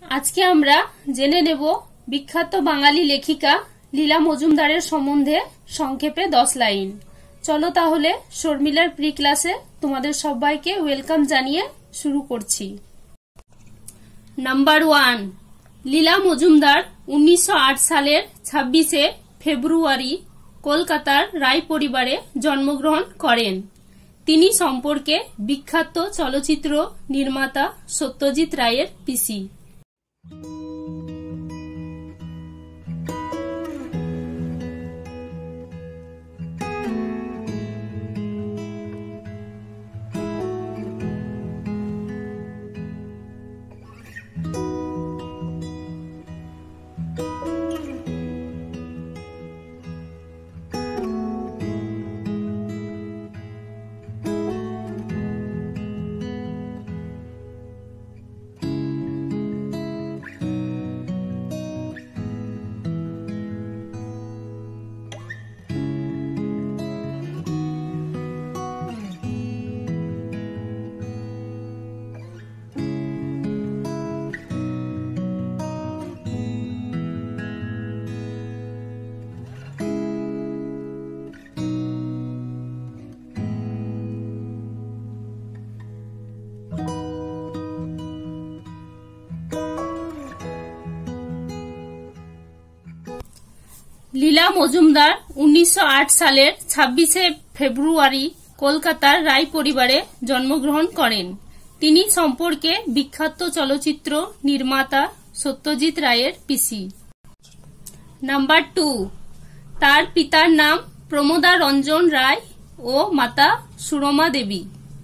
আজকে আমরা জেনে নেব বিখ্যাত বাঙালি লেখিকা লীলা মজুমদারের সম্বন্ধে সংক্ষেপে 10 লাইন। চলো তাহলে শর্মিলার প্রি ক্লাসে তোমাদের সবাইকে ওয়েলকাম জানিয়ে শুরু করছি। নাম্বার 1, লীলা মজুমদার 1908 সালের 26শে ফেব্রুয়ারি কলকাতার রায় পরিবারে জন্মগ্রহণ করেন। তিনি সম্পর্কে বিখ্যাত চলচ্চিত্র নির্মাতা সত্যজিৎ রায়ের পিসি। লীলা মজুমদার 1908 সালের 26শে ফেব্রুয়ারি কলকাতার রায় পরিবারে জন্মগ্রহণ করেন। তিনি সম্পর্কে বিখ্যাত চলচ্চিত্র নির্মাতা সত্যজিৎ রায়ের পিসি। নাম্বার 2, তার পিতার নাম প্রমোদা রঞ্জন রায় ও মাতা সুরমা দেবী।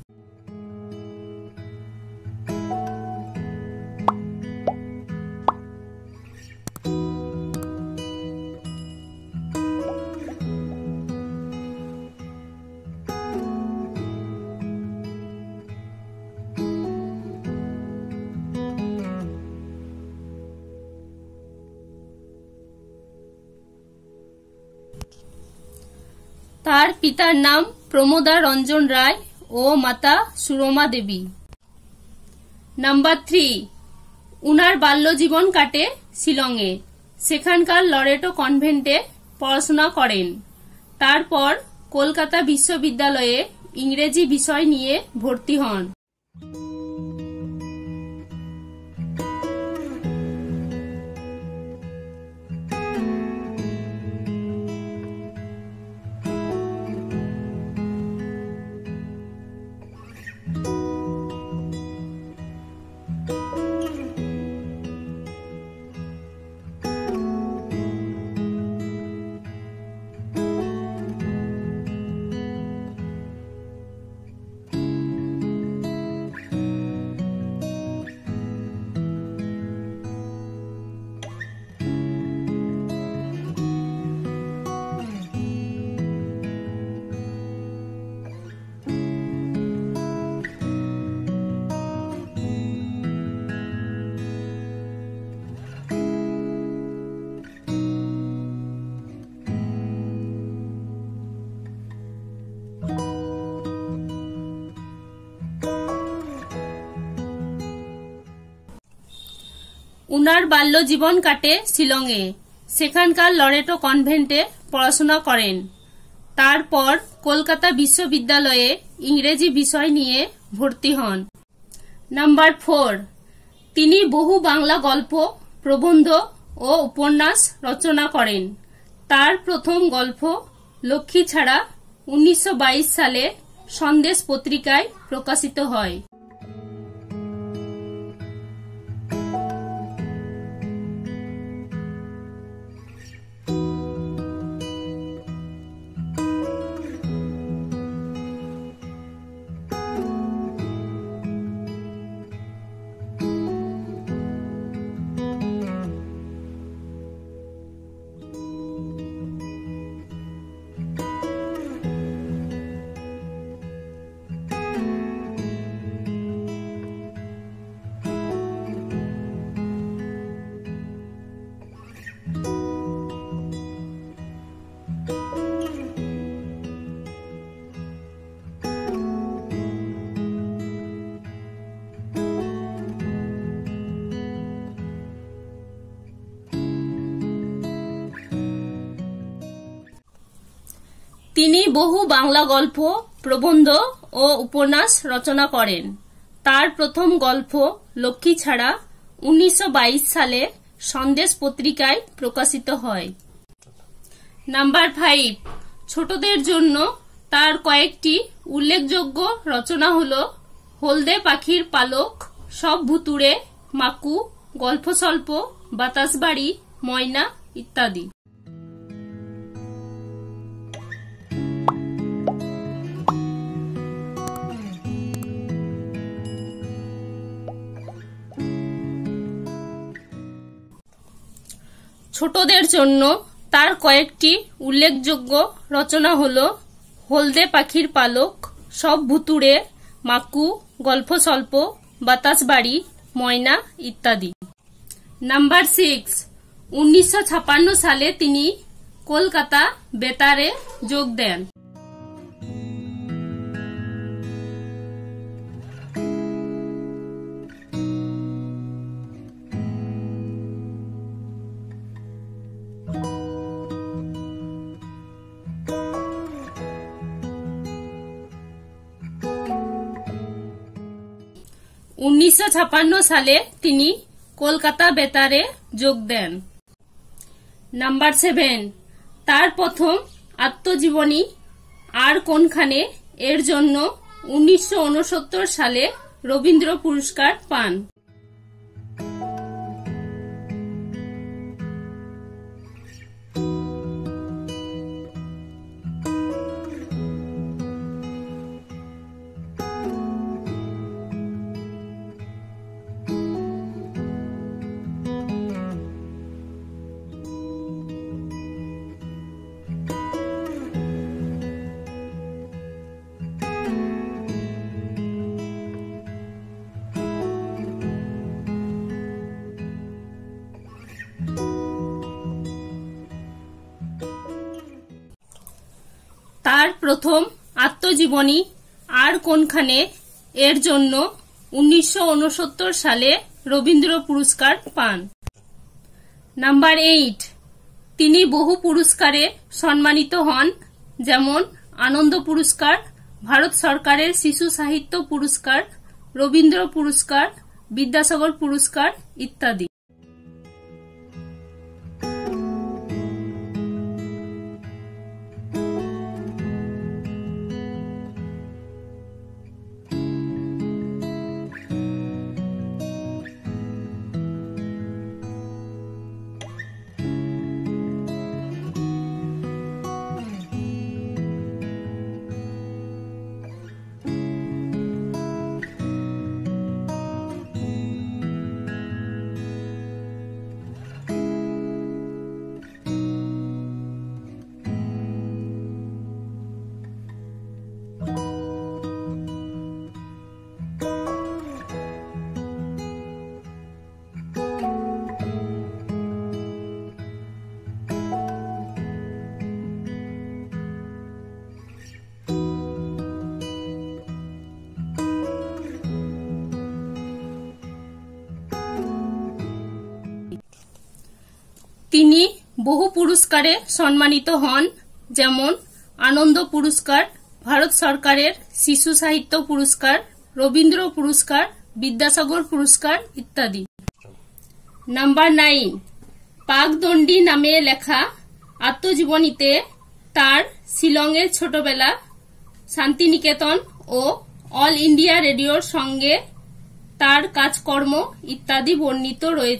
তার পিতার নাম প্রমোদা রঞ্জন রায় ও মাতা সুরমা দেবী। নাম্বার 3, উনার বাল্যজীবন কাটে শিলংয়ে। সেখানকার লরেটো কনভেন্টে পড়াশোনা করেন। তারপর কলকাতা বিশ্ববিদ্যালয়ে ইংরেজি বিষয় নিয়ে ভর্তি হন। উনার বাল্যজীবন কাটে শিলংয়ে। সেখানকার লরেটো কনভেন্টে পড়াশোনা করেন। তারপর কলকাতা বিশ্ববিদ্যালয়ে ইংরেজি বিষয় নিয়ে ভর্তি হন। নাম্বার 4, তিনি বহু বাংলা গল্প, প্রবন্ধ ও উপন্যাস রচনা করেন। তার প্রথম গল্প লক্ষ্মী ছাড়া 1922 সালে সন্দেশ পত্রিকায় প্রকাশিত হয়। তিনি বহু বাংলা গল্প, প্রবন্ধ ও উপন্যাস রচনা করেন। তার প্রথম গল্প লক্ষ্মী ছাড়া 1922 সালে সন্দেশ পত্রিকায় প্রকাশিত হয়। নাম্বার 5, ছোটদের জন্য তার কয়েকটি উল্লেখযোগ্য রচনা হলো হলদে পাখির পালক, সব ভুতুড়ে, মাকু, গল্পস্বল্প, বাতাসবাড়ি, ময়না ইত্যাদি। ছোটদের জন্য তার কয়েকটি উল্লেখযোগ্য রচনা হলো হলদে পাখির পালক, সব ভুতুড়ে, মাকু, গল্পস্বল্প, বাতাসবাড়ি, ময়না ইত্যাদি। নাম্বার 6, 1956 সালে তিনি কলকাতা বেতারে যোগ দেন। 1956 সালে তিনি কলকাতা বেতারে যোগ দেন। নাম্বার 7, তার প্রথম আত্মজীবনী আর কোনখানে এর জন্য 1969 সালে রবীন্দ্র পুরস্কার পান। তার প্রথম আত্মজীবনী আর কোনখানে এর জন্য 1969 সালে রবীন্দ্র পুরস্কার পান। নাম্বার 8, তিনি বহু পুরস্কারে সম্মানিত হন, যেমন আনন্দ পুরস্কার, ভারত সরকারের শিশু সাহিত্য পুরস্কার, রবীন্দ্র পুরস্কার, বিদ্যাসাগর পুরস্কার ইত্যাদি। তিনি বহু পুরস্কারে সম্মানিত হন, যেমন আনন্দ পুরস্কার, ভারত সরকারের শিশু সাহিত্য পুরস্কার, রবীন্দ্র পুরস্কার, বিদ্যাসাগর পুরস্কার ইত্যাদি। নাম্বার 9, পাকদণ্ডী নামে লেখা আত্মজীবনীতে তার শিলংয়ের ছোটবেলা, শান্তিনিকেতন ও অল ইন্ডিয়া রেডিওর সঙ্গে তার কাজকর্ম ইত্যাদি বর্ণিত রয়েছে।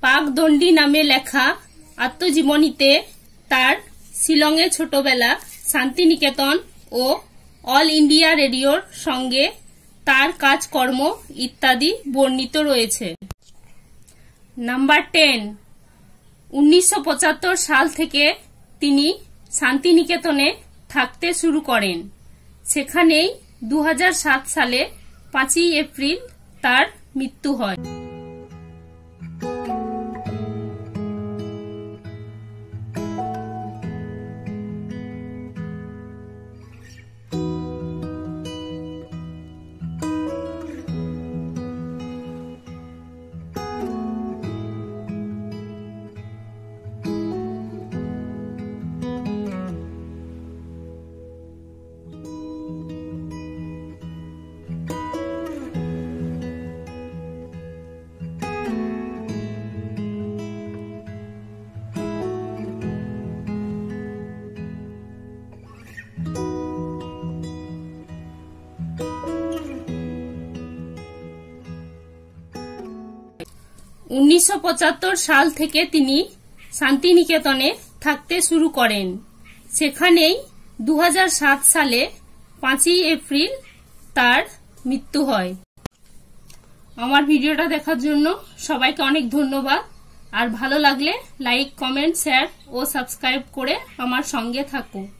কাকদণ্ডী নামে লেখা আত্মজীবনীতে তার শিলংয়ে ছোটবেলা, শান্তিনিকেতন ও অল ইন্ডিয়া রেডিওর সঙ্গে তার কাজকর্ম ইত্যাদি বর্ণিত রয়েছে। নাম্বার 10, 1975 সাল থেকে তিনি শান্তিনিকেতনে থাকতে শুরু করেন। সেখানেই 2007 সালে 5ই এপ্রিল তার মৃত্যু হয়। 1975 সাল থেকে তিনি শান্তিনিকেতনে থাকতে শুরু করেন। সেখানেই 2007 সালে 5ই এপ্রিল তার মৃত্যু হয়। আমার ভিডিওটা দেখার জন্য সবাইকে অনেক ধন্যবাদ। আর ভালো লাগলে লাইক, কমেন্ট, শেয়ার ও সাবস্ক্রাইব করে আমার সঙ্গে থাকো।